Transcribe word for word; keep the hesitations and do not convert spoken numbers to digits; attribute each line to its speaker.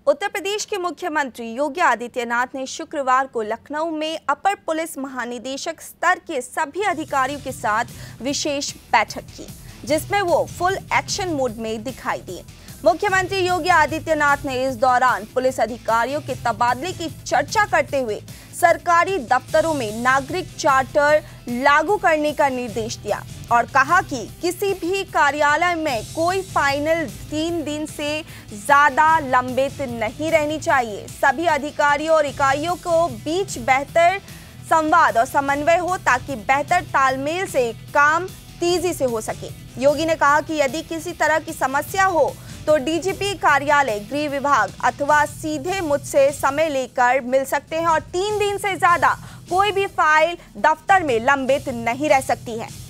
Speaker 1: उत्तर प्रदेश के मुख्यमंत्री योगी आदित्यनाथ ने शुक्रवार को लखनऊ में अपर पुलिस महानिदेशक स्तर के सभी अधिकारियों के साथ विशेष बैठक की, जिसमें वो फुल एक्शन मोड में दिखाई दिए। मुख्यमंत्री योगी आदित्यनाथ ने इस दौरान पुलिस अधिकारियों के तबादले की चर्चा करते हुए सरकारी दफ्तरों में नागरिक चार्टर लागू करने का निर्देश दिया और कहा कि किसी भी कार्यालय में कोई फाइल तीन दिन से ज्यादा लंबित नहीं रहनी चाहिए। सभी अधिकारियों और इकाइयों को बीच बेहतर संवाद और समन्वय हो ताकि बेहतर तालमेल से काम तेजी से हो सके। योगी ने कहा कि यदि किसी तरह की समस्या हो तो डीजीपी कार्यालय, गृह विभाग अथवा सीधे मुझसे समय लेकर मिल सकते हैं और तीन दिन से ज्यादा कोई भी फाइल दफ्तर में लंबित नहीं रह सकती है।